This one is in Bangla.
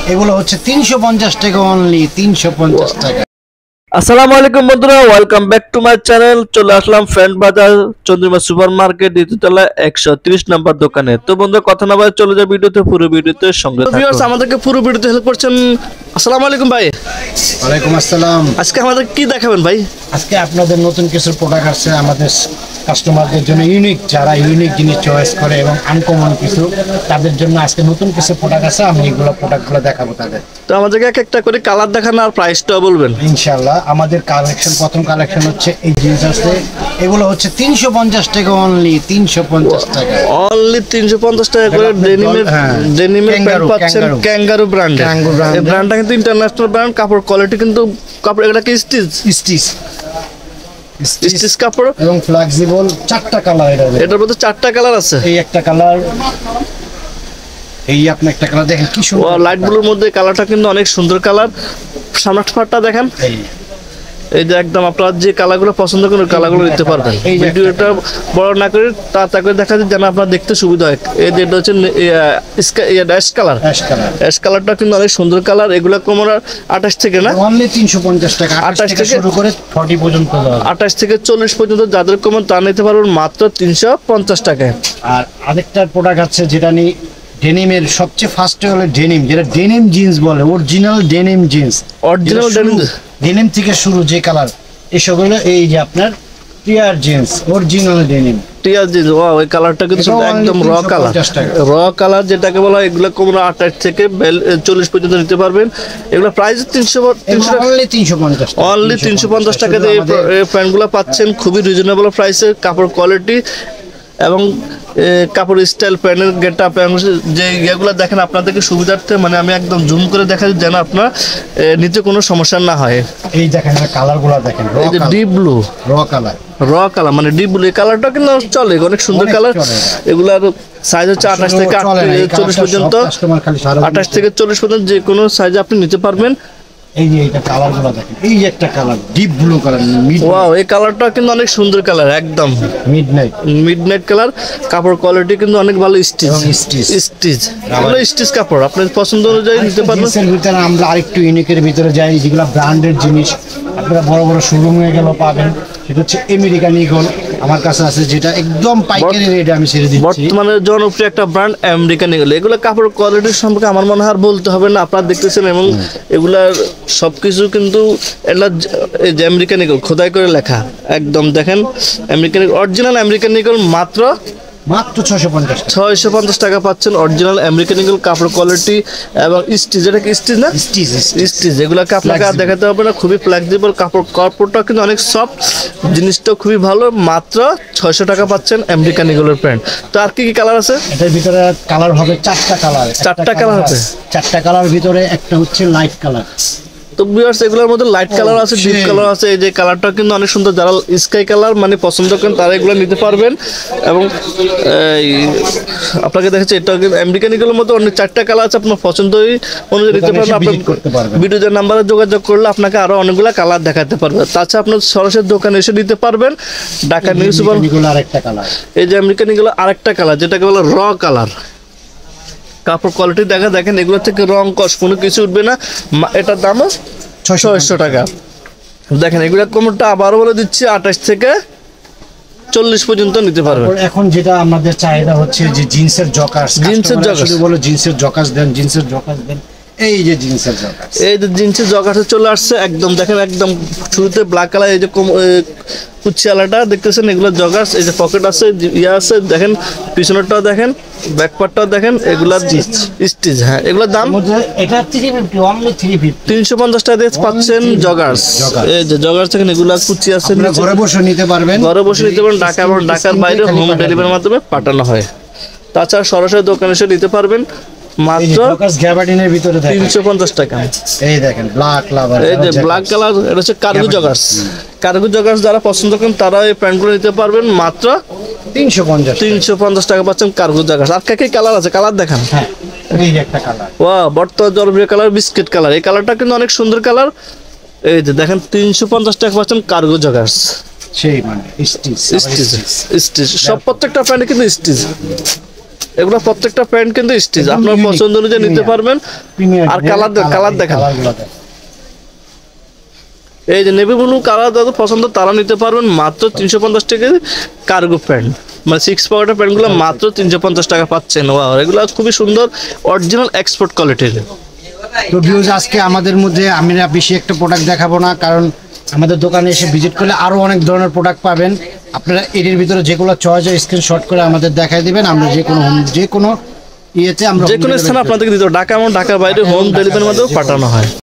এগুলো হচ্ছে 350 টাকা অনলি, 350 টাকা। আসসালামু আলাইকুম বন্ধুরা, welcome back to my channel. চলে আসলাম ফ্রেন্ড বাজার চন্দ্রিমা সুপার মার্কেট দ্বিতীয়তলা 130 নম্বর দোকানে। তো বন্ধুরা কথা না বলে চলে যায় ভিডিওতে, পুরো ভিডিওতে সঙ্গে থাকুন। ভিউয়ার্স আমাদেরকে পুরো ভিডিওতে হেল্প করছেন। আসসালামু আলাইকুম ভাই। ওয়ালাইকুম আসসালাম। আজকে আমাদের কি দেখাবেন ভাই? আজকে আপনাদের নতুন কিছু প্রোডাক্ট আছে আমাদের কাস্টমারদের জন্য, ইউনিক, যারা ইউনিক জিনিস চয়েস করে এবং আনকমন কিছু, তাদের জন্য আজকে নতুন কিছু প্রোডাক্ট আছে। আমি এগুলো প্রোডাক্টগুলো দেখাবো তাদের। তো আমাদেরকে এক একটা করে কালার দেখান আর প্রাইসটাও বলবেন ইনশাআল্লাহ। আমাদের কালেকশন, প্রথম কালেকশন হচ্ছে এই জিন্স আছে, এগুলো হচ্ছে 350 টাকা অনলি, 350 টাকা অনলি 350 টাকা করে। ডেনিমের প্যান্ট পাচ্ছেন ক্যাঙ্গারু ব্র্যান্ডের। এই ব্র্যান্ডটা কিন্তু ইন্টারন্যাশনাল ব্র্যান্ড। কাপড় কোয়ালিটি কিন্তু কাপড় এটা কি স্টিচ কাপড় এবং ফ্লেক্সিবল। চারটা কালার এটার মধ্যে চারটা কালার আছে। এই একটা কালার, এই আপনি একটা কালার দেখেন কি সুন্দর, লাইট ব্লুর মধ্যে কালারটা কিন্তু অনেক সুন্দর কালার। সামনের পার্টটা দেখেন, এই যে একদম আপনারা যে কালারগুলো পছন্দ করেন কালারগুলো নিতে পারবেন। ভিডিওটা বড় না করে তাড়াতাড়ি দেখা যায় যেন আপনার দেখতে সুবিধা হয়। এই যে এটা হচ্ছে অ্যাশ কালার। অ্যাশ কালারটা কিন্তু অনেক সুন্দর কালার। এগুলো কমরা 28 থেকে না, অনলি 350 টাকা। 28 থেকে শুরু করে 40 পর্যন্ত, 28 থেকে 40 পর্যন্ত যাদের কমন তা নিতে পারবেন মাত্র 350 টাকায়। আর আরেকটা প্রোডাক্ট আছে যেটা নিয়ে ডেনিমের সবচেয়ে ফার্স্ট হলো ডেনিম, যেটা ডেনিম জিন্স বলে, original denim jeans. Original denim থেকে শুরু যে কালার এসব হলো, এই যে আপনার tear jeans, original denim tear jeans. Wow, এই কালারটা কিন্তু একদম র কালার যেটাকে বলা হয়। এগুলো কমরা 28 থেকে 40 পর্যন্ত নিতে পারবেন। এগুলো প্রাইস 350 টাকাতে এই প্যান্টগুলো পাচ্ছেন খুবই রিজনেবল প্রাইসে। কাপড় কোয়ালিটি এবং কাপড় স্টাইল, প্যান্টের গেট আপ, যে ইয়েগুলো দেখেন আপনাদেরকে সুবিধার্থে, মানে আমি একদম জুম করে দেখাই যেন আপনার নিতে কোনো সমস্যা না হয়। এই দেখেন কালারগুলো দেখেন, এই যে ডিপ ব্লু র কালার মানে ডিপ ব্লু, এই কালারটা কিন্তু চলে, অনেক সুন্দর কালার। এগুলার সাইজ হচ্ছে 28 থেকে 40 পর্যন্ত। 28 থেকে 40 পর্যন্ত যে কোনো সাইজে আপনি নিতে পারবেন। এই যে এটা কালারগুলো দেখেন, এই যে একটা colour deep blue colour, wow, এই কালারটা কিন্তু অনেক সুন্দর কালার, একদম মিডনাইট কালার। কাপড় কোয়ালিটি কিন্তু অনেক ভালো। স্টিচ কাপড় আপনার পছন্দ অনুযায়ী নিতে পারবেন। এর ভিতরে আমরা আরেকটু ইউনিকের ভিতরে যাই, যেগুলো ব্র্যান্ডেড জিনিস আপনারা বড় বড় শোরুমে গেলেও পাবেন। সেটা হচ্ছে আমেরিকান ইগল, আমার কাছে আছে, যেটা একদম পাইকারি রেটে আমি ছেড়ে দিচ্ছি। বর্তমানে জনপ্রিয় একটা ব্র্যান্ড আমেরিকান ইগল। এগুলো কাপড় কোয়ালিটির সম্পর্কে আমার মনে হয় আর বলতে হবে না, আপনারা দেখতেছেন। এবং এগুলার সবকিছু কিন্তু এটা আমেরিকান ইগল খোদাই করে লেখা, একদম দেখেন American Eagle, original American Eagle মাত্র 650 টাকা পাচ্ছেন। অরিজিনাল আমেরিকান ইগল কাপড় কোয়ালিটি এবং স্টিচ, এটা কি স্টিচ না? স্টিচ। এগুলোকে আপনাকে আর দেখাতে হবে না, খুবই ফ্লেক্সিবল কাপড়টা কিন্তু অনেক সফট, জিনিসটাও খুবই ভালো। মাত্র 600 টাকা পাচ্ছেন আমেরিকান ইগলের প্যান্ট। তো আর কি কি কালার আছে এটার ভিতরে? কালার হবে চারটা কালার হবে। চারটা কালার ভিতরে একটা হচ্ছে লাইট কালার। তো ভিউয়ার্স এগুলোর মধ্যে লাইট কালার আছে, ডিপ কালার আছে। এই যে কালারটা কিন্তু অনেক সুন্দর, যারা স্কাই কালার মানে পছন্দ করেন তারা এগুলো নিতে পারবেন। এবং আপনাকে দেখেছি এটা কিন্তু আমেরিকান ইগলের মধ্যে অনেক চারটা কালার আছে, আপনার পছন্দ অনুযায়ী নিতে পারবেন। আপনার ভিডিওর নাম্বারে যোগাযোগ করলে আপনাকে আরো অনেকগুলো কালার দেখাতে পারবে। তাছাড়া আপনার সরাসরি দোকানে এসে নিতে পারবেন। ঢাকা নিউ সুপার আরেকটা কালার, এই যে আমেরিকান ইগল আরেকটা কালার, যেটাকে বলে র কালার। কাপড় কোয়ালিটি দেখেন, এগুলো থেকে রং কস কোনো কিছু উঠবে না। এটার দাম 600 টাকা। দেখেন এগুলো কোমরটা আবারও বলে দিচ্ছি 28 থেকে 40 পর্যন্ত নিতে পারবেন। এখন যেটা আমাদের চাহিদা হচ্ছে যে জিন্সের জকার্স বলে, জিন্সের জকার্স দেন। এই যে জিন্সের জকার্স চলে আসছে, একদম দেখেন, একদম শুরুতে ব্ল্যাক কালার, এই যে কুচিয়ালাটা দেখতেছেন, এগুলো জগার্স। এই যে পকেট আছে, ইয়ে আছে, দেখেন পিছনেরটাও দেখেন, ব্যাক পার্টটাও দেখেন, এগুলা স্টিচ। হ্যাঁ, এগুলোর দাম এটা 350 টাকা দিয়ে পাচ্ছেন জগার্স। এই যে জগার্স দেখেন, এগুলা কুচি আছে, ঘরে বসে নিতে পারবেন। ঢাকা এবং ঢাকার বাইরে হোম ডেলিভারির মাধ্যমে পাঠানো হয়। তাছাড়া সরাসরি দোকানে এসে নিতে পারবেন মাত্র গ্যাবার্ডিনের ভিতরে 350 টাকা। এই দেখেন ব্ল্যাক কালার, এটা হচ্ছে কার্গো জগার্স। যারা পছন্দ করেন তারা এই প্যান্টগুলো নিতে পারবেন মাত্র 350 টাকা পাচ্ছেন কার্গো জগার্স। আর কি কালার আছে? কালার দেখান। এই যে একটা কালার, ওয়াও, বর্তমান জনপ্রিয় কালার বিস্কিট কালার। এই কালারটা কিন্তু অনেক সুন্দর কালার। এই যে দেখেন 350 টাকা পাচ্ছেন কার্গো জগার্স। সেই মানে স্টিচ সব প্রত্যেকটা প্যান্টে কিন্তু স্টিচ। এগুলো প্রত্যেকটা প্যান্ট কিন্তু স্টিচ, আপনার পছন্দ অনুযায়ী নিতে পারবেন। আর কালার দেখেন, এই যে নেভি ব্লু কালার যাদের পছন্দ তারা নিতে পারবেন মাত্র 350 টাকা। কার্গো প্যান্ট মানে 6 পকেটের প্যান্টগুলো মাত্র 350 টাকা পাচ্ছেন। ওয়াও, এগুলো খুবই সুন্দর, অরিজিনাল এক্সপোর্ট কোয়ালিটির। তো ভিউয়ার্স, আজকে আমাদের মধ্যে আমি বেশি একটা প্রোডাক্ট দেখাবো না, কারণ আমাদের দোকানে এসে ভিজিট করলে আরো অনেক ধরনের প্রোডাক্ট পাবেন। আপনারা এর ভিতরে যেগুলো চয়েস হয় স্ক্রিনশট করে আমাদের দেখাই দিবেন, আমরা যে কোনো ইয়েতে আমরা যে কোনো স্থানে আপনাদেরকে দিতে, ঢাকা এবং ঢাকার বাইরে হোম ডেলিভারির মধ্যেও পাঠানো হয়।